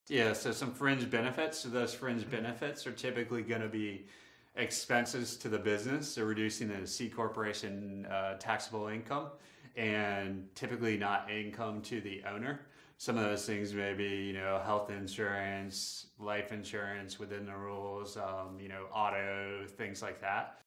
Yeah, so some fringe benefits. So those fringe benefits are typically going to be expenses to the business, so reducing the C corporation taxable income, and typically not income to the owner. Some of those things may be, health insurance, life insurance within the rules, auto, things like that.